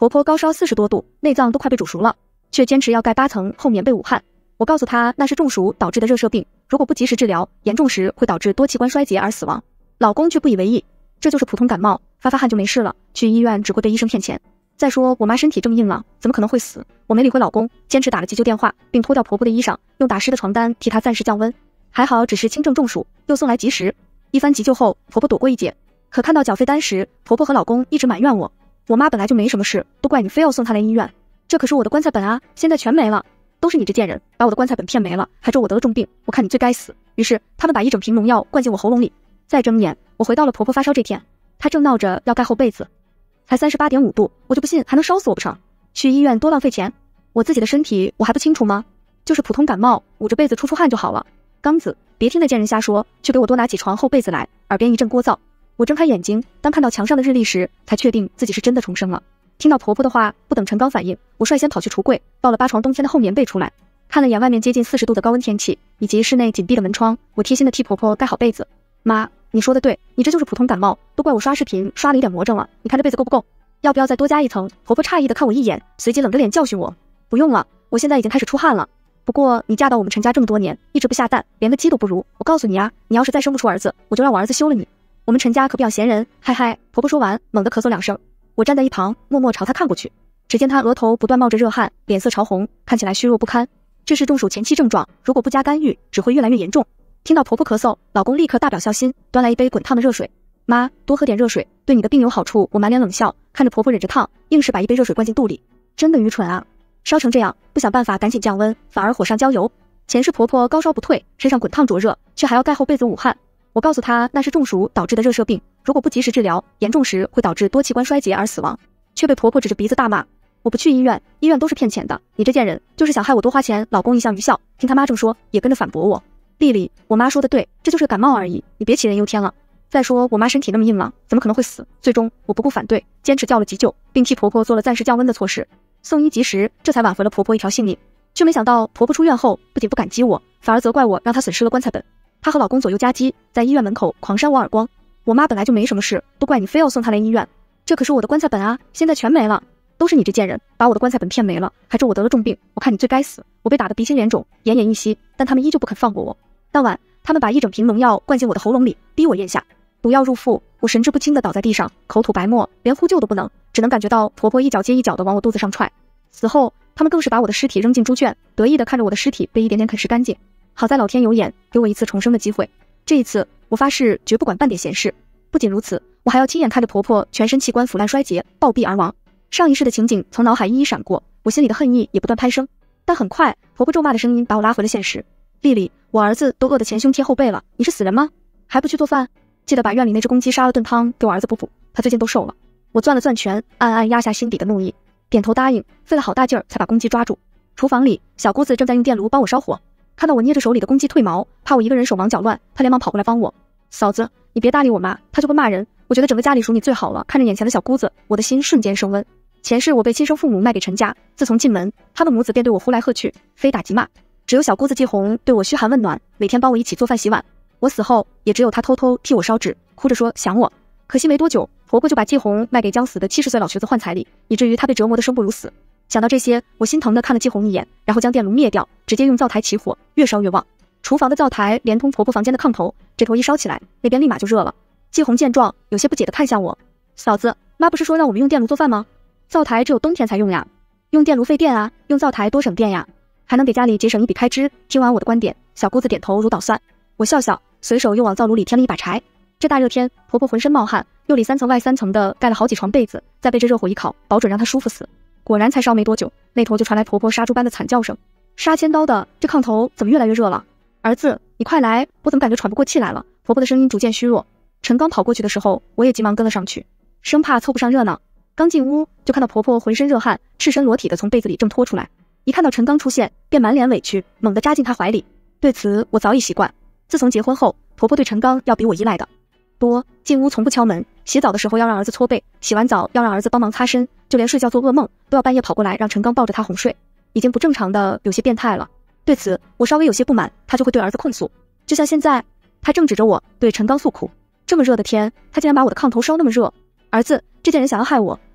婆婆高烧40多度，内脏都快被煮熟了，却坚持要盖8层厚棉被捂汗。我告诉她那是中暑导致的热射病，如果不及时治疗，严重时会导致多器官衰竭而死亡。老公却不以为意，这就是普通感冒，发汗就没事了，去医院只会被医生骗钱。再说我妈身体这么硬朗，怎么可能会死？我没理会老公，坚持打了急救电话，并脱掉婆婆的衣裳，用打湿的床单替她暂时降温。还好只是轻症中暑，又送来及时。一番急救后，婆婆躲过一劫。可看到缴费单时，婆婆和老公一直埋怨我，我妈本来就没什么事，都怪你非要送她来医院。这可是我的棺材本啊，现在全没了，都是你这贱人，把我的棺材本骗没了，还咒我得了重病，我看你最该死。于是他们把一整瓶农药灌进我喉咙里。再睁眼，我回到了婆婆发烧这天，她正闹着要盖厚被子，才38.5度，我就不信还能烧死我不成？去医院多浪费钱，我自己的身体我还不清楚吗？就是普通感冒，捂着被子出汗就好了。刚子，别听那贱人瞎说，去给我多拿几床厚被子来。耳边一阵聒噪，我睁开眼睛，当看到墙上的日历时，才确定自己是真的重生了。听到婆婆的话，不等陈刚反应，我率先跑去橱柜，抱了8床冬天的厚棉被出来，看了眼外面接近40度的高温天气，以及室内紧闭的门窗，我贴心的替婆婆盖好被子。妈，你说的对，你这就是普通感冒，都怪我刷视频刷了一点魔怔了，你看这被子够不够？要不要再多加一层？婆婆诧异的看我一眼，随即冷着脸教训我，不用了，我现在已经开始出汗了。不过你嫁到我们陈家这么多年，一直不下蛋，连个鸡都不如。我告诉你啊，你要是再生不出儿子，我就让我儿子休了你。我们陈家可不养闲人，嗨嗨。婆婆说完，猛地咳嗽2声。我站在一旁，默默朝她看过去，只见她额头不断冒着热汗，脸色潮红，看起来虚弱不堪。这是中暑前期症状，如果不加干预，只会越来越严重。听到婆婆咳嗽，老公立刻大表孝心，端来一杯滚烫的热水。妈，多喝点热水，对你的病有好处。我满脸冷笑，看着婆婆忍着烫，硬是把一杯热水灌进肚里。真的愚蠢啊！烧成这样，不想办法赶紧降温，反而火上浇油。前世婆婆高烧不退，身上滚烫灼热，却还要盖厚被子捂汗。我告诉她那是中暑导致的热射病，如果不及时治疗，严重时会导致多器官衰竭而死亡，却被婆婆指着鼻子大骂。我不去医院，医院都是骗钱的，你这贱人就是想害我多花钱。老公一向愚孝，听他妈这么说，也跟着反驳我。丽丽，我妈说的对，这就是感冒而已，你别杞人忧天了。再说我妈身体那么硬朗，怎么可能会死？最终我不顾反对，坚持叫了急救，并替婆婆做了暂时降温的措施。送医及时，这才挽回了婆婆一条性命。却没想到婆婆出院后，不仅不感激我，反而责怪我让她损失了棺材本。她和老公左右夹击，在医院门口狂扇我耳光。我妈本来就没什么事，都怪你非要送她来医院。这可是我的棺材本啊，现在全没了，都是你这贱人，把我的棺材本骗没了，还咒我得了重病，我看你最该死。我被打得鼻青脸肿，奄奄一息，但他们依旧不肯放过我。当晚，他们把一整瓶农药灌进我的喉咙里，逼我咽下。毒药入腹，我神志不清地倒在地上，口吐白沫，连呼救都不能，只能感觉到婆婆一脚接一脚地往我肚子上踹。死后，他们更是把我的尸体扔进猪圈，得意地看着我的尸体被一点点啃食干净。好在老天有眼，给我一次重生的机会。这一次，我发誓绝不管半点闲事。不仅如此，我还要亲眼看着婆婆全身器官腐烂衰竭，暴毙而亡。上一世的情景从脑海一一闪过，我心里的恨意也不断攀升。但很快，婆婆咒骂的声音把我拉回了现实。丽丽，我儿子都饿得前胸贴后背了，你是死人吗？还不去做饭？记得把院里那只公鸡杀了炖汤给我儿子补补，他最近都瘦了。我攥了攥拳，暗暗压下心底的怒意，点头答应，费了好大劲儿才把公鸡抓住。厨房里，小姑子正在用电炉帮我烧火，看到我捏着手里的公鸡褪毛，怕我一个人手忙脚乱，她连忙跑过来帮我。嫂子，你别搭理我妈，她就会骂人。我觉得整个家里属你最好了。看着眼前的小姑子，我的心瞬间升温。前世我被亲生父母卖给陈家，自从进门，他们母子便对我呼来喝去，非打即骂。只有小姑子季红对我嘘寒问暖，每天帮我一起做饭洗碗。我死后，也只有她偷偷替我烧纸，哭着说想我。可惜没多久，婆婆就把季红卖给将死的70岁老瘸子换彩礼，以至于她被折磨得生不如死。想到这些，我心疼地看了季红一眼，然后将电炉灭掉，直接用灶台起火，越烧越旺。厨房的灶台连通婆婆房间的炕头，这头一烧起来，那边立马就热了。季红见状，有些不解地看向我，嫂子，妈不是说让我们用电炉做饭吗？灶台只有冬天才用呀，用电炉费电啊，用灶台多省电呀，还能给家里节省一笔开支。听完我的观点，小姑子点头如捣蒜。我笑笑，随手又往灶炉里添了一把柴。这大热天，婆婆浑身冒汗，又里3层外3层的盖了好几床被子，再被这热火一烤，保准让她舒服死。果然才烧没多久，那头就传来婆婆杀猪般的惨叫声。杀千刀的，这炕头怎么越来越热了？儿子，你快来，我怎么感觉喘不过气来了？婆婆的声音逐渐虚弱。陈刚跑过去的时候，我也急忙跟了上去，生怕凑不上热闹。刚进屋，就看到婆婆浑身热汗，赤身裸体的从被子里挣脱出来。一看到陈刚出现，便满脸委屈，猛地扎进他怀里。对此我早已习惯，自从结婚后，婆婆对陈刚要比我依赖的多。进屋从不敲门，洗澡的时候要让儿子搓背，洗完澡要让儿子帮忙擦身，就连睡觉做噩梦都要半夜跑过来让陈刚抱着他哄睡，已经不正常的有些变态了。对此我稍微有些不满，他就会对儿子控诉，就像现在，他正指着我对陈刚诉苦。这么热的天，他竟然把我的炕头烧那么热。儿子，这件人想要害我，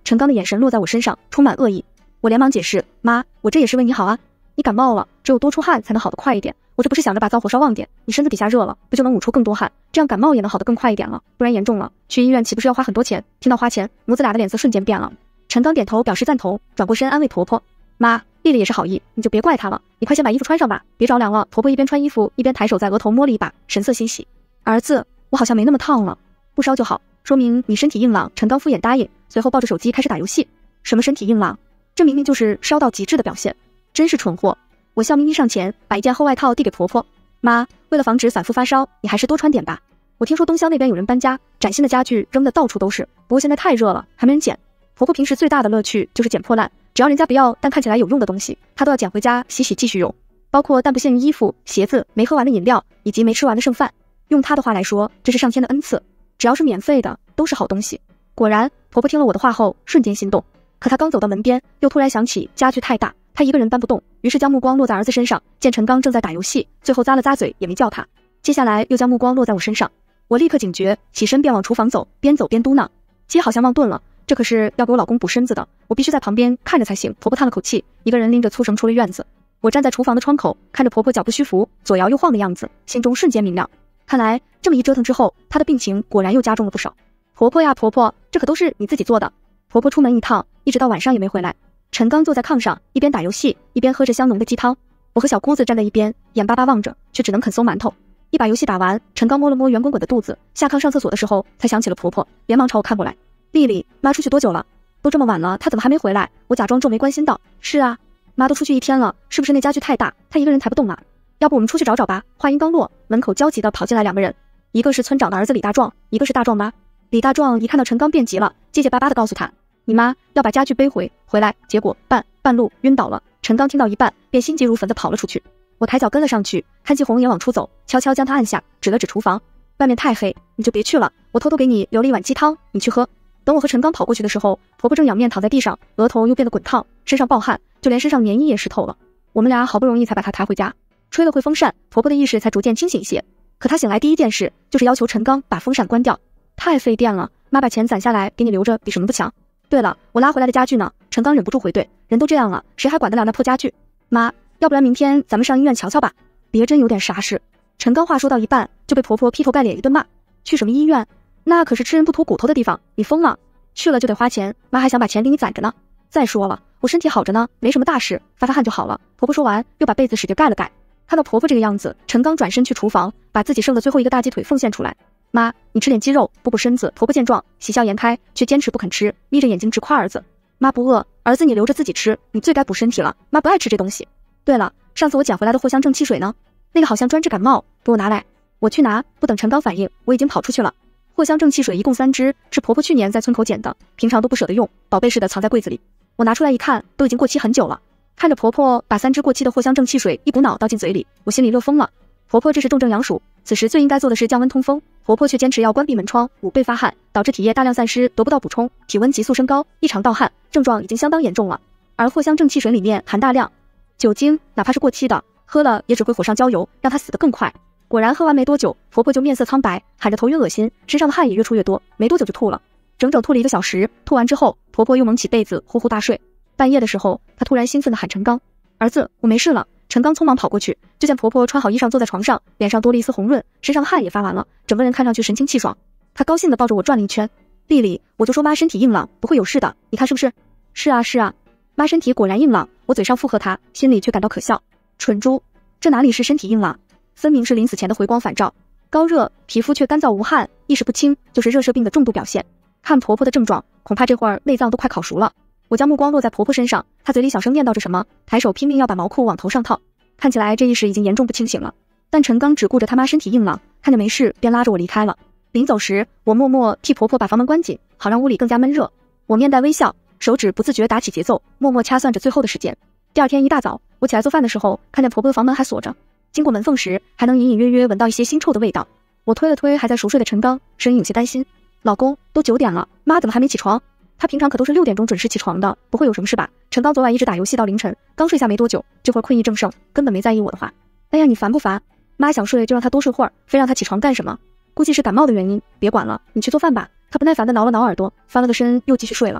陈刚的眼神落在我身上，充满恶意。我连忙解释，妈，我这也是为你好啊。你感冒了，只有多出汗才能好得快一点。我这不是想着把灶火烧旺点，你身子底下热了，不就能捂出更多汗，这样感冒也能好得更快一点了。不然严重了，去医院岂不是要花很多钱？听到花钱，母子俩的脸色瞬间变了。陈刚点头表示赞同，转过身安慰婆婆，妈，丽丽也是好意，你就别怪她了。你快先把衣服穿上吧，别着凉了。婆婆一边穿衣服一边抬手在额头摸了一把，神色欣喜。儿子，我好像没那么烫了，不烧就好，说明你身体硬朗。陈刚敷衍答应，随后抱着手机开始打游戏。什么身体硬朗？这明明就是烧到极致的表现，真是蠢货。我笑眯眯上前，把一件厚外套递给婆婆。妈，为了防止反复发烧，你还是多穿点吧。我听说东乡那边有人搬家，崭新的家具扔得到处都是，不过现在太热了，还没人捡。婆婆平时最大的乐趣就是捡破烂，只要人家不要但看起来有用的东西，她都要捡回家洗洗继续用，包括但不限于衣服、鞋子、没喝完的饮料以及没吃完的剩饭。用她的话来说，这是上天的恩赐，只要是免费的都是好东西。果然，婆婆听了我的话后瞬间心动，可她刚走到门边，又突然想起家具太大，她一个人搬不动，于是将目光落在儿子身上，见陈刚正在打游戏，最后咂了咂嘴也没叫他。接下来又将目光落在我身上，我立刻警觉，起身便往厨房走，边走边嘟囔，鸡好像忘炖了，这可是要给我老公补身子的，我必须在旁边看着才行。婆婆叹了口气，一个人拎着粗绳出了院子。我站在厨房的窗口，看着婆婆脚步虚浮，左摇右晃的样子，心中瞬间明亮。看来这么一折腾之后，她的病情果然又加重了不少。婆婆呀婆婆，这可都是你自己做的。婆婆出门一趟，一直到晚上也没回来。陈刚坐在炕上，一边打游戏，一边喝着香浓的鸡汤。我和小姑子站在一边，眼巴巴望着，却只能啃松馒头。一把游戏打完，陈刚摸了摸圆滚滚的肚子，下炕上厕所的时候，才想起了婆婆，连忙朝我看过来。丽丽，妈出去多久了？都这么晚了，她怎么还没回来？我假装皱眉关心道。是啊，妈都出去一天了，是不是那家具太大，她一个人抬不动啊？要不我们出去找找吧。话音刚落，门口焦急地跑进来两个人，一个是村长的儿子李大壮，一个是大壮妈。李大壮一看到陈刚便急了，结结巴巴地告诉他，你妈要把家具背回来，结果半路晕倒了。陈刚听到一半，便心急如焚地跑了出去。我抬脚跟了上去，看见红眼往出走，悄悄将他按下，指了指厨房，外面太黑，你就别去了，我偷偷给你留了一碗鸡汤，你去喝。等我和陈刚跑过去的时候，婆婆正仰面躺在地上，额头又变得滚烫，身上暴汗，就连身上棉衣也湿透了。我们俩好不容易才把她抬回家，吹了会风扇，婆婆的意识才逐渐清醒一些。可她醒来第一件事就是要求陈刚把风扇关掉，太费电了，妈把钱攒下来给你留着，比什么都强。对了，我拉回来的家具呢？陈刚忍不住回怼，人都这样了，谁还管得了那破家具？妈，要不然明天咱们上医院瞧瞧吧。别真有点啥事。陈刚话说到一半，就被婆婆劈头盖脸一顿骂。去什么医院？那可是吃人不吐骨头的地方，你疯了？去了就得花钱，妈还想把钱给你攒着呢。再说了，我身体好着呢，没什么大事，发汗就好了。婆婆说完，又把被子使劲盖了盖。看到婆婆这个样子，陈刚转身去厨房，把自己剩的最后一个大鸡腿奉献出来。妈，你吃点鸡肉补补身子。婆婆见状，喜笑颜开，却坚持不肯吃，眯着眼睛直夸儿子。妈不饿，儿子你留着自己吃，你最该补身体了，妈不爱吃这东西。对了，上次我捡回来的藿香正气水呢？那个好像专治感冒，给我拿来。我去拿，不等陈刚反应，我已经跑出去了。藿香正气水一共3支，是婆婆去年在村口捡的，平常都不舍得用，宝贝似的藏在柜子里。我拿出来一看，都已经过期很久了。看着婆婆把3支过期的藿香正气水一股脑倒进嘴里，我心里乐疯了。婆婆这是重症阳暑，此时最应该做的是降温通风，婆婆却坚持要关闭门窗，捂背发汗，导致体液大量散失，得不到补充，体温急速升高，异常盗汗，症状已经相当严重了。而藿香正气水里面含大量酒精，哪怕是过期的，喝了也只会火上浇油，让她死得更快。果然喝完没多久，婆婆就面色苍白，喊着头晕恶心，身上的汗也越出越多，没多久就吐了，整整吐了1个小时。吐完之后，婆婆又蒙起被子呼呼大睡。半夜的时候，她突然兴奋地喊陈刚，儿子，我没事了。陈刚匆忙跑过去，就见婆婆穿好衣裳坐在床上，脸上多了一丝红润，身上的汗也发完了，整个人看上去神清气爽。她高兴地抱着我转了一圈，丽丽，我就说妈身体硬朗，不会有事的，你看是不是？是啊是啊，妈身体果然硬朗。我嘴上附和她，心里却感到可笑。蠢猪，这哪里是身体硬朗，分明是临死前的回光返照。高热，皮肤却干燥无汗，意识不清，就是热射病的重度表现。看婆婆的症状，恐怕这会儿内脏都快烤熟了。我将目光落在婆婆身上，她嘴里小声念叨着什么，抬手拼命要把毛裤往头上套，看起来这意识已经严重不清醒了。但陈刚只顾着他妈身体硬朗，看着没事便拉着我离开了。临走时，我默默替婆婆把房门关紧，好让屋里更加闷热。我面带微笑，手指不自觉打起节奏，默默掐算着最后的时间。第二天一大早，我起来做饭的时候，看见婆婆的房门还锁着，经过门缝时，还能隐隐约约闻到一些腥臭的味道。我推了推还在熟睡的陈刚，声音有些担心，老公，都9点了，妈怎么还没起床？他平常可都是6点钟准时起床的，不会有什么事吧？陈刚昨晚一直打游戏到凌晨，刚睡下没多久，这会儿困意正盛，根本没在意我的话。哎呀，你烦不烦？妈想睡就让他多睡会儿，非让他起床干什么？估计是感冒的原因，别管了，你去做饭吧。他不耐烦地挠了挠耳朵，翻了个身又继续睡了。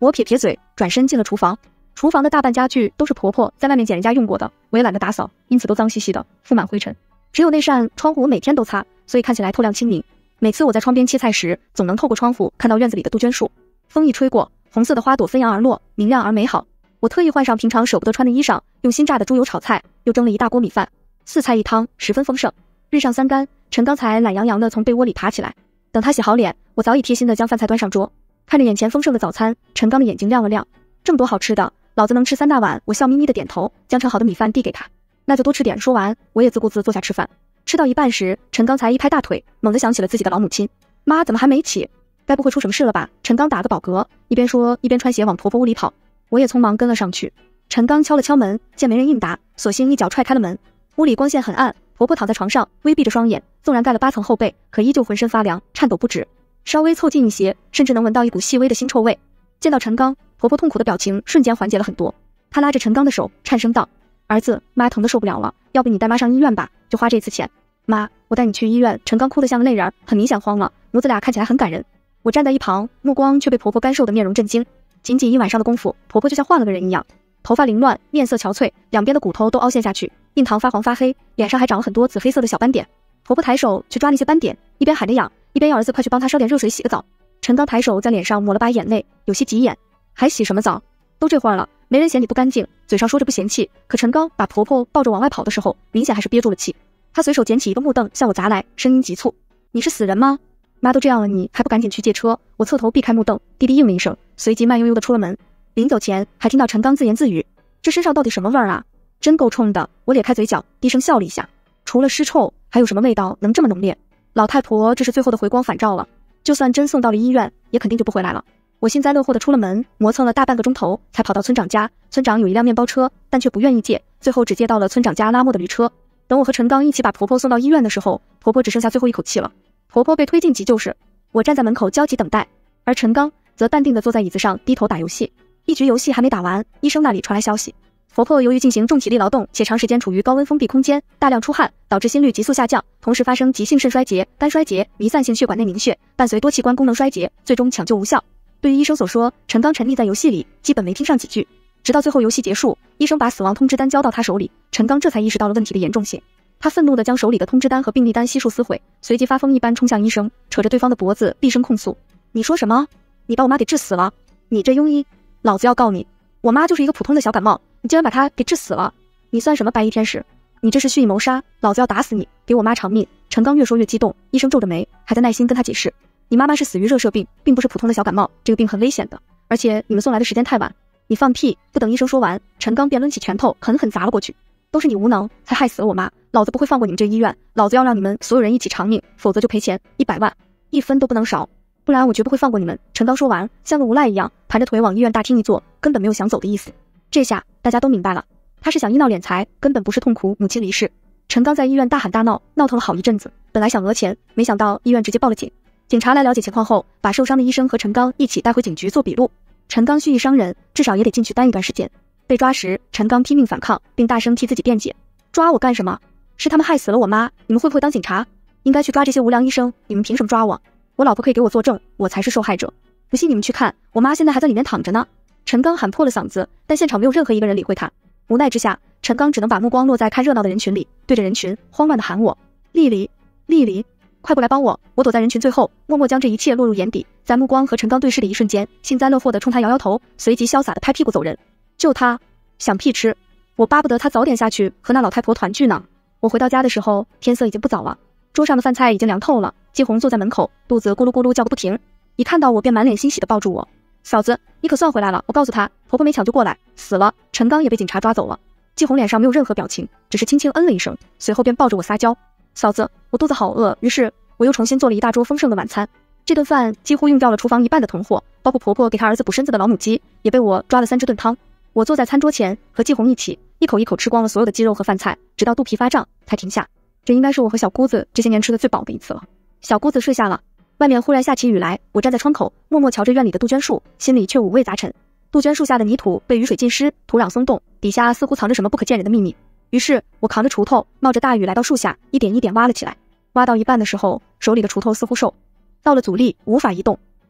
我撇撇嘴，转身进了厨房。厨房的大半家具都是婆婆在外面捡人家用过的，我也懒得打扫，因此都脏兮兮的，覆满灰尘。只有那扇窗户我每天都擦，所以看起来透亮清明。每次我在窗边切菜时，总能透过窗户看到院子里的杜鹃树，风一吹过，红色的花朵纷扬而落，明亮而美好。我特意换上平常舍不得穿的衣裳，用新炸的猪油炒菜，又蒸了一大锅米饭，4菜1汤，十分丰盛。日上3竿，陈刚才懒洋洋地从被窝里爬起来。等他洗好脸，我早已贴心地将饭菜端上桌。看着眼前丰盛的早餐，陈刚的眼睛亮了亮。这么多好吃的，老子能吃3大碗。我笑眯眯地点头，将盛好的米饭递给他。那就多吃点。说完，我也自顾自坐下吃饭。吃到一半时，陈刚才一拍大腿，猛地想起了自己的老母亲。妈怎么还没起？该不会出什么事了吧？陈刚打个饱嗝，一边说一边穿鞋往婆婆屋里跑。我也匆忙跟了上去。陈刚敲了敲门，见没人应答，索性一脚踹开了门。屋里光线很暗，婆婆躺在床上，微闭着双眼，纵然盖了8层厚被，可依旧浑身发凉，颤抖不止。稍微凑近一些，甚至能闻到一股细微的腥臭味。见到陈刚，婆婆痛苦的表情瞬间缓解了很多。她拉着陈刚的手，颤声道：“儿子，妈疼得受不了了，要不你带妈上医院吧，就花这次钱。”妈，我带你去医院。陈刚哭得像个泪人，很明显慌了，母子俩看起来很感人。我站在一旁，目光却被婆婆干瘦的面容震惊。仅仅1晚上的功夫，婆婆就像换了个人一样，头发凌乱，面色憔悴，两边的骨头都凹陷下去，印堂发黄发黑，脸上还长了很多紫黑色的小斑点。婆婆抬手去抓那些斑点，一边喊着痒，一边要儿子快去帮她烧点热水洗个澡。陈刚抬手在脸上抹了把眼泪，有些急眼：“还洗什么澡？都这会儿了，没人嫌你不干净。”嘴上说着不嫌弃，可陈刚把婆婆抱着往外跑的时候，明显还是憋住了气。他随手捡起一个木凳向我砸来，声音急促：“你是死人吗？妈都这样了，你还不赶紧去借车？”我侧头避开木凳，弟弟应了一声，随即慢悠悠地出了门。临走前还听到陈刚自言自语：“这身上到底什么味儿啊？真够冲的。”我咧开嘴角，低声笑了一下。除了尸臭，还有什么味道能这么浓烈？老太婆这是最后的回光返照了，就算真送到了医院，也肯定就不回来了。我幸灾乐祸地出了门，磨蹭了大半个钟头，才跑到村长家。村长有一辆面包车，但却不愿意借，最后只借到了村长家拉磨的驴车。等我和陈刚一起把婆婆送到医院的时候，婆婆只剩下最后一口气了。婆婆被推进急救室，我站在门口焦急等待，而陈刚则淡定地坐在椅子上低头打游戏。一局游戏还没打完，医生那里传来消息，婆婆由于进行重体力劳动且长时间处于高温封闭空间，大量出汗，导致心率急速下降，同时发生急性肾衰竭、肝衰竭、弥散性血管内凝血，伴随多器官功能衰竭，最终抢救无效。对于医生所说，陈刚沉溺在游戏里，基本没听上几句。直到最后游戏结束，医生把死亡通知单交到他手里，陈刚这才意识到了问题的严重性。他愤怒地将手里的通知单和病历单悉数撕毁，随即发疯一般冲向医生，扯着对方的脖子厉声控诉：“你说什么？你把我妈给治死了？你这庸医，老子要告你！我妈就是一个普通的小感冒，你竟然把她给治死了！你算什么白衣天使？你这是蓄意谋杀！老子要打死你，给我妈偿命！”陈刚越说越激动，医生皱着眉，还在耐心跟他解释：“你妈妈是死于热射病，并不是普通的小感冒，这个病很危险的，而且你们送来的时间太晚。”你放屁！不等医生说完，陈刚便抡起拳头狠狠砸了过去。都是你无能，才害死了我妈，老子不会放过你们这医院，老子要让你们所有人一起偿命，否则就赔钱100万，1分都不能少，不然我绝不会放过你们。陈刚说完，像个无赖一样盘着腿往医院大厅一坐，根本没有想走的意思。这下大家都明白了，他是想医闹敛财，根本不是痛苦母亲离世。陈刚在医院大喊大闹，闹腾了好一阵子，本来想讹钱，没想到医院直接报了警。警察来了解情况后，把受伤的医生和陈刚一起带回警局做笔录。陈刚蓄意伤人，至少也得进去待一段时间。被抓时，陈刚拼命反抗，并大声替自己辩解：“抓我干什么？是他们害死了我妈，你们会不会当警察？应该去抓这些无良医生，你们凭什么抓我？我老婆可以给我作证，我才是受害者。不信你们去看，我妈现在还在里面躺着呢。”陈刚喊破了嗓子，但现场没有任何一个人理会他。无奈之下，陈刚只能把目光落在看热闹的人群里，对着人群慌乱地喊我：“丽丽，丽丽，快过来帮我！”我躲在人群最后，默默将这一切落入眼底。在目光和陈刚对视的一瞬间，幸灾乐祸地冲他摇摇头，随即潇洒地拍屁股走人。就他想屁吃，我巴不得他早点下去和那老太婆团聚呢。我回到家的时候，天色已经不早了，桌上的饭菜已经凉透了。季红坐在门口，肚子咕噜咕噜叫个不停，一看到我便满脸欣喜地抱住我：“嫂子，你可算回来了！我告诉她，婆婆没抢救过来，死了。陈刚也被警察抓走了。”季红脸上没有任何表情，只是轻轻嗯了一声，随后便抱着我撒娇：“嫂子，我肚子好饿。”于是我又重新做了一大桌丰盛的晚餐。这顿饭几乎用掉了厨房一半的囤货，包括婆婆给她儿子补身子的老母鸡，也被我抓了3只炖汤。我坐在餐桌前，和季红一起一口一口吃光了所有的鸡肉和饭菜，直到肚皮发胀才停下。这应该是我和小姑子这些年吃的最饱的一次了。小姑子睡下了，外面忽然下起雨来，我站在窗口，默默瞧着院里的杜鹃树，心里却五味杂陈。杜鹃树下的泥土被雨水浸湿，土壤松动，底下似乎藏着什么不可见人的秘密。于是我扛着锄头，冒着大雨来到树下，一点一点挖了起来。挖到一半的时候，手里的锄头似乎受到了阻力，无法移动。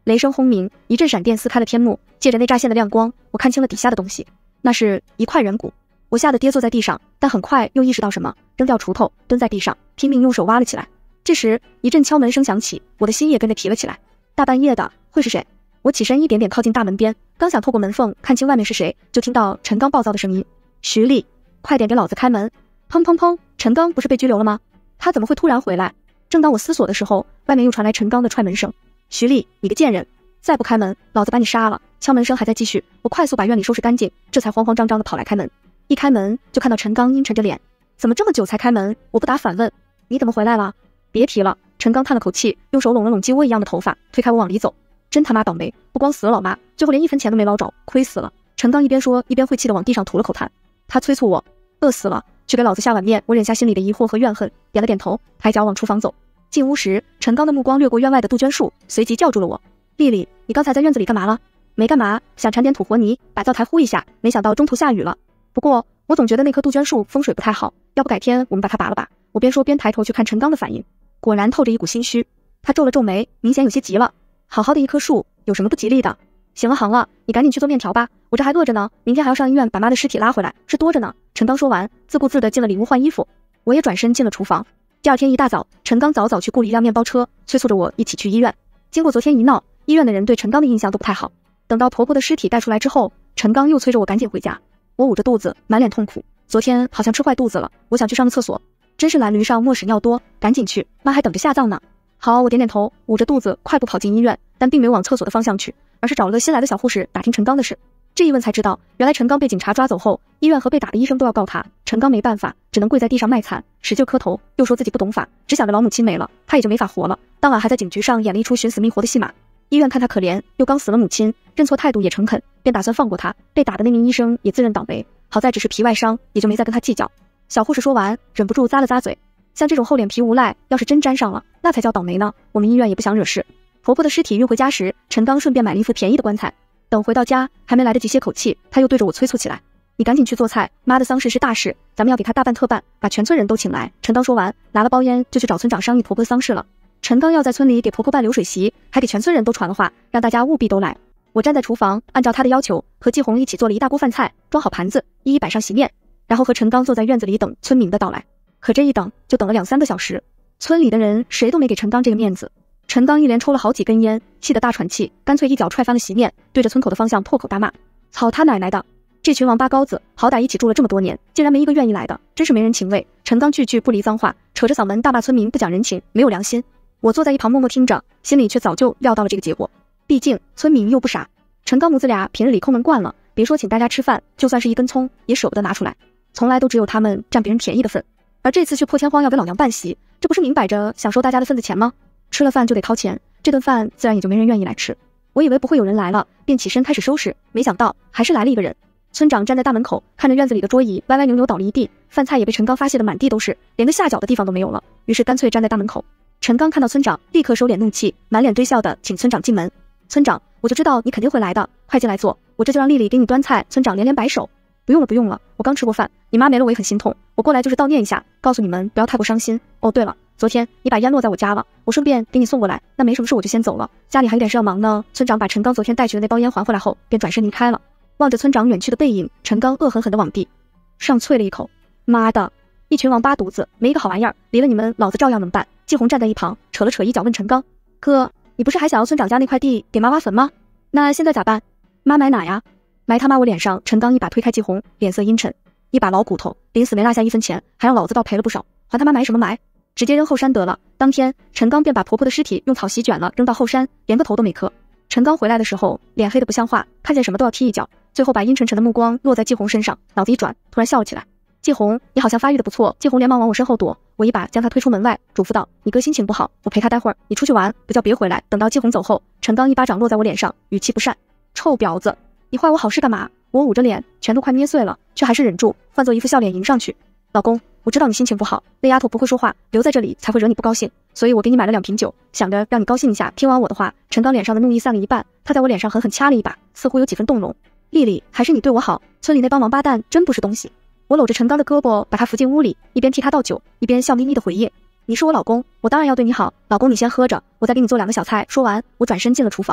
雷声轰鸣，一阵闪电撕开了天幕，借着那乍现的亮光，我看清了底下的东西，那是一块人骨。我吓得跌坐在地上，但很快又意识到什么，扔掉锄头，蹲在地上，拼命用手挖了起来。这时，一阵敲门声响起，我的心也跟着提了起来。大半夜的，会是谁？我起身一点点靠近大门边，刚想透过门缝看清外面是谁，就听到陈刚暴躁的声音：“徐丽，快点给老子开门！”砰砰砰！陈刚不是被拘留了吗？他怎么会突然回来？正当我思索的时候，外面又传来陈刚的踹门声：“徐丽，你个贱人，再不开门，老子把你杀了！”敲门声还在继续，我快速把院里收拾干净，这才慌慌张张地跑来开门。一开门就看到陈刚阴沉着脸，怎么这么久才开门？我不答反问：“你怎么回来了？”别提了。陈刚叹了口气，用手拢了拢鸡窝一样的头发，推开我往里走。真他妈倒霉，不光死了老妈，最后连1分钱都没捞着，亏死了。陈刚一边说，一边晦气地往地上吐了口痰。他催促我：“饿死了，去给老子下碗面。”我忍下心里的疑惑和怨恨，点了点头，抬脚往厨房走。进屋时，陈刚的目光掠过院外的杜鹃树，随即叫住了我：“丽丽，你刚才在院子里干嘛了？”“没干嘛，想铲点土和泥，把灶台糊一下，没想到中途下雨了。不过我总觉得那棵杜鹃树风水不太好，要不改天我们把它拔了吧？”我边说边抬头去看陈刚的反应，果然透着一股心虚。他皱了皱眉，明显有些急了。好好的一棵树，有什么不吉利的？行了行了，你赶紧去做面条吧，我这还饿着呢，明天还要上医院把妈的尸体拉回来，事多着呢。陈刚说完，自顾自地进了里屋换衣服，我也转身进了厨房。第二天一大早，陈刚早早去雇了一辆面包车，催促着我一起去医院。经过昨天一闹，医院的人对陈刚的印象都不太好。等到婆婆的尸体带出来之后，陈刚又催着我赶紧回家。我捂着肚子，满脸痛苦。昨天好像吃坏肚子了，我想去上个厕所，真是蓝驴上莫使尿多，赶紧去，妈还等着下葬呢。好，我点点头，捂着肚子快步跑进医院，但并没有往厕所的方向去，而是找了个新来的小护士打听陈刚的事。这一问才知道，原来陈刚被警察抓走后，医院和被打的医生都要告他。陈刚没办法，只能跪在地上卖惨，使劲磕头，又说自己不懂法，只想着老母亲没了，他也就没法活了。当晚还在警局上演了一出寻死觅活的戏码。医院看他可怜，又刚死了母亲，认错态度也诚恳，便打算放过他。被打的那名医生也自认倒霉，好在只是皮外伤，也就没再跟他计较。小护士说完，忍不住咂了咂嘴，像这种厚脸皮无赖，要是真沾上了，那才叫倒霉呢。我们医院也不想惹事。婆婆的尸体运回家时，陈刚顺便买了一副便宜的棺材。等回到家，还没来得及歇口气，他又对着我催促起来：“你赶紧去做菜，妈的丧事是大事，咱们要给她大办特办，把全村人都请来。”陈刚说完，拿了包烟就去找村长商议婆婆的丧事了。陈刚要在村里给婆婆办流水席，还给全村人都传了话，让大家务必都来。我站在厨房，按照他的要求，和季红一起做了一大锅饭菜，装好盘子，一一摆上席面，然后和陈刚坐在院子里等村民的到来。可这一等就等了2-3个小时，村里的人谁都没给陈刚这个面子。陈刚一连抽了好几根烟，气得大喘气，干脆一脚踹翻了席面，对着村口的方向破口大骂：“操他奶奶的！这群王八羔子，好歹一起住了这么多年，竟然没一个愿意来的，真是没人情味！”陈刚句句不离脏话，扯着嗓门大骂村民不讲人情，没有良心。我坐在一旁默默听着，心里却早就料到了这个结果。毕竟村民又不傻，陈刚母子俩平日里抠门惯了，别说请大家吃饭，就算是一根葱也舍不得拿出来，从来都只有他们占别人便宜的份。而这次却破天荒要给老娘办席，这不是明摆着想收大家的份子钱吗？吃了饭就得掏钱，这顿饭自然也就没人愿意来吃。我以为不会有人来了，便起身开始收拾，没想到还是来了一个人。村长站在大门口，看着院子里的桌椅歪歪扭扭倒了一地，饭菜也被陈刚发泄的满地都是，连个下脚的地方都没有了，于是干脆站在大门口。陈刚看到村长，立刻收敛怒气，满脸堆笑的请村长进门。村长，我就知道你肯定会来的，快进来坐，我这就让丽丽给你端菜。村长连连摆手：“不用了不用了，我刚吃过饭，你妈没了我也很心痛，我过来就是悼念一下，告诉你们不要太过伤心。哦对了，昨天你把烟落在我家了，我顺便给你送过来，那没什么事我就先走了，家里还有点事要忙呢。”村长把陈刚昨天带去的那包烟还回来后，便转身离开了。望着村长远去的背影，陈刚恶狠狠地往地上啐了一口：“妈的，一群王八犊子，没一个好玩意儿，离了你们老子照样能办。”季红站在一旁扯了扯衣角问陈刚：“哥，你不是还想要村长家那块地给妈挖坟吗？那现在咋办？妈埋哪呀？”埋他妈我脸上！陈刚一把推开季红，脸色阴沉：“一把老骨头，临死没落下1分钱，还让老子倒赔了不少，还他妈埋什么埋？直接扔后山得了。”当天陈刚便把婆婆的尸体用草席卷了扔到后山，连个头都没磕。陈刚回来的时候脸黑得不像话，看见什么都要踢一脚，最后把阴沉沉的目光落在季红身上，脑子一转，突然笑了起来：“季红，你好像发育的不错。”季红连忙往我身后躲，我一把将他推出门外，嘱咐道：“你哥心情不好，我陪他待会儿，你出去玩，不叫别回来。”等到季红走后，陈刚一巴掌落在我脸上，语气不善：“臭婊子，你坏我好事干嘛？”我捂着脸，拳头快捏碎了，却还是忍住，换做一副笑脸迎上去：“老公，我知道你心情不好，那丫头不会说话，留在这里才会惹你不高兴，所以我给你买了2瓶酒，想着让你高兴一下。”听完我的话，陈刚脸上的怒意散了一半，他在我脸上狠狠掐了一把，似乎有几分动容：“丽丽，还是你对我好，村里那帮王八蛋真不是东西。”我搂着陈刚的胳膊，把他扶进屋里，一边替他倒酒，一边笑眯眯的回应：“你是我老公，我当然要对你好。老公，你先喝着，我再给你做2个小菜。”说完，我转身进了厨房。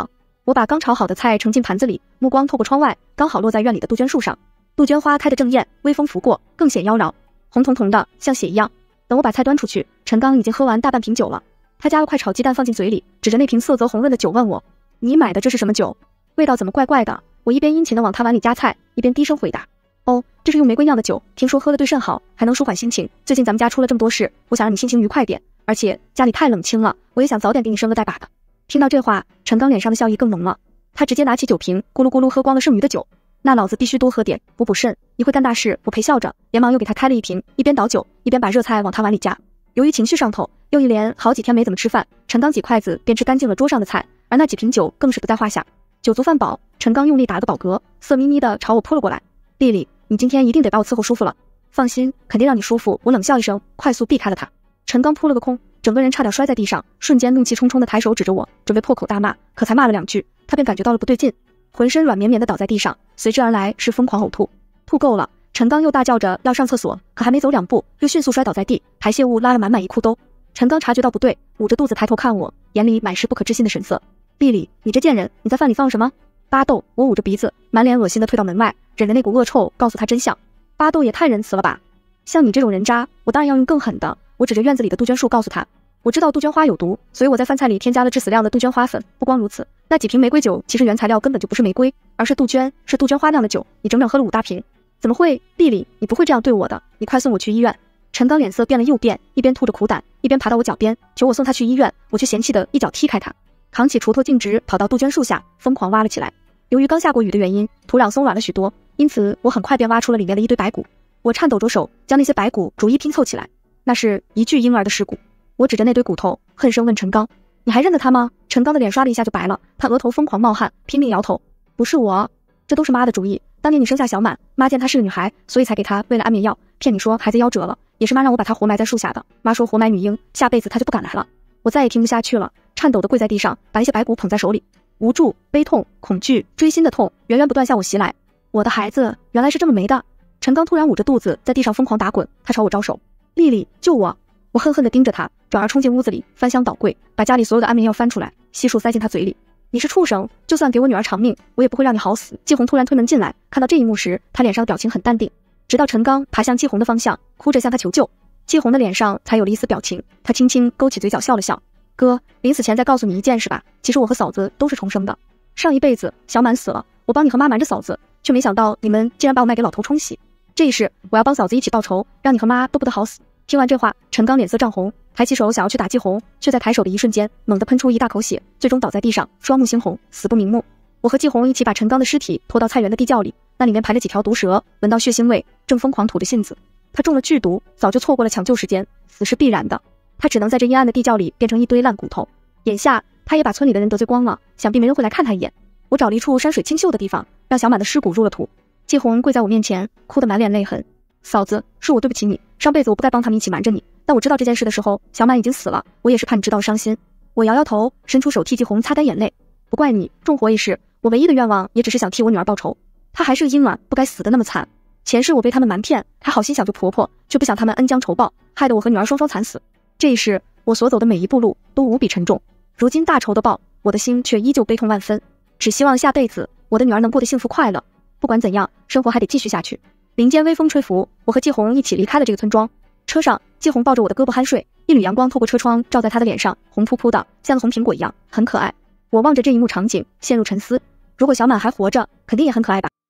我把刚炒好的菜盛进盘子里，目光透过窗外，刚好落在院里的杜鹃树上。杜鹃花开得正艳，微风拂过，更显妖娆，红彤彤的，像血一样。等我把菜端出去，陈刚已经喝完大半瓶酒了。他夹了块炒鸡蛋放进嘴里，指着那瓶色泽红润的酒问我：“你买的这是什么酒？味道怎么怪怪的？”我一边殷勤地往他碗里夹菜，一边低声回答：“哦，这是用玫瑰酿的酒，听说喝了对肾好，还能舒缓心情。最近咱们家出了这么多事，我想让你心情愉快点，而且家里太冷清了，我也想早点给你生个带把的。”听到这话，陈刚脸上的笑意更浓了，他直接拿起酒瓶，咕噜咕噜喝光了剩余的酒。那老子必须多喝点，补肾，一会干大事。我陪笑着，连忙又给他开了一瓶，一边倒酒，一边把热菜往他碗里夹。由于情绪上头，又一连好几天没怎么吃饭，陈刚几筷子便吃干净了桌上的菜，而那几瓶酒更是不在话下。酒足饭饱，陈刚用力打了个饱嗝，色眯眯的朝我扑了过来。丽丽，你今天一定得把我伺候舒服了。放心，肯定让你舒服。我冷笑一声，快速避开了他。陈刚扑了个空，整个人差点摔在地上，瞬间怒气冲冲的抬手指着我，准备破口大骂。可才骂了2句，他便感觉到了不对劲，浑身软绵绵的倒在地上，随之而来是疯狂呕吐。吐够了，陈刚又大叫着要上厕所，可还没走2步，又迅速摔倒在地，排泄物拉了满满一裤兜。陈刚察觉到不对，捂着肚子抬头看我，眼里满是不可置信的神色。丽丽，你这贱人，你在饭里放什么？巴豆，我捂着鼻子，满脸恶心的退到门外，忍着那股恶臭，告诉他真相。巴豆也太仁慈了吧！像你这种人渣，我当然要用更狠的。我指着院子里的杜鹃树告诉他，我知道杜鹃花有毒，所以我在饭菜里添加了致死量的杜鹃花粉。不光如此，那几瓶玫瑰酒其实原材料根本就不是玫瑰，而是杜鹃，是杜鹃花酿的酒。你整整喝了5大瓶，怎么会？丽丽，你不会这样对我的，你快送我去医院！陈刚脸色变了又变，一边吐着苦胆，一边爬到我脚边，求我送他去医院。我却嫌弃的一脚踢开他，扛起锄头径直跑到杜鹃树下，疯狂挖了起来。由于刚下过雨的原因，土壤松软了许多，因此我很快便挖出了里面的一堆白骨。我颤抖着手将那些白骨逐一拼凑起来，那是一具婴儿的尸骨。我指着那堆骨头，恨声问陈刚：“你还认得他吗？”陈刚的脸刷的一下就白了，他额头疯狂冒汗，拼命摇头：“不是我，这都是妈的主意。当年你生下小满，妈见她是个女孩，所以才给她喂了安眠药，骗你说孩子夭折了，也是妈让我把她活埋在树下的。妈说活埋女婴，下辈子她就不敢来了。”我再也听不下去了，颤抖的跪在地上，把那些白骨捧在手里，无助、悲痛、恐惧、锥心的痛源源不断向我袭来。我的孩子原来是这么没的。陈刚突然捂着肚子在地上疯狂打滚，他朝我招手：“丽丽，救我！”我恨恨地盯着他，转而冲进屋子里，翻箱倒柜，把家里所有的安眠药翻出来，悉数塞进他嘴里。你是畜生，就算给我女儿偿命，我也不会让你好死。季红突然推门进来，看到这一幕时，他脸上的表情很淡定，直到陈刚爬向季红的方向，哭着向他求救，季红的脸上才有了一丝表情，他轻轻勾起嘴角笑了笑：“哥，临死前再告诉你一件事吧，其实我和嫂子都是重生的。上一辈子小满死了，我帮你和妈瞒着嫂子，却没想到你们竟然把我卖给老头冲洗。这一世我要帮嫂子一起报仇，让你和妈都不得好死。”听完这话，陈刚脸色涨红，抬起手想要去打季红，却在抬手的一瞬间猛地喷出一大口血，最终倒在地上，双目猩红，死不瞑目。我和季红一起把陈刚的尸体拖到菜园的地窖里，那里面排着几条毒蛇，闻到血腥味，正疯狂吐着信子。他中了剧毒，早就错过了抢救时间，死是必然的。他只能在这阴暗的地窖里变成一堆烂骨头。眼下他也把村里的人得罪光了，想必没人会来看他一眼。我找了一处山水清秀的地方，让小满的尸骨入了土。季红跪在我面前，哭得满脸泪痕：“嫂子，是我对不起你，上辈子我不该帮他们一起瞒着你。但我知道这件事的时候，小满已经死了，我也是怕你知道伤心。”我摇摇头，伸出手替季红擦干眼泪：“不怪你，重活一世，我唯一的愿望也只是想替我女儿报仇。她还是个婴儿，不该死得那么惨。前世我被他们瞒骗，还好心想救婆婆，却不想他们恩将仇报，害得我和女儿双双惨死。这一世我所走的每一步路都无比沉重，如今大仇的报，我的心却依旧悲痛万分。只希望下辈子我的女儿能过得幸福快乐。不管怎样，生活还得继续下去。”林间微风吹拂，我和季红一起离开了这个村庄。车上，季红抱着我的胳膊酣睡，一缕阳光透过车窗照在他的脸上，红扑扑的，像个红苹果一样，很可爱。我望着这一幕场景，陷入沉思。如果小满还活着，肯定也很可爱吧。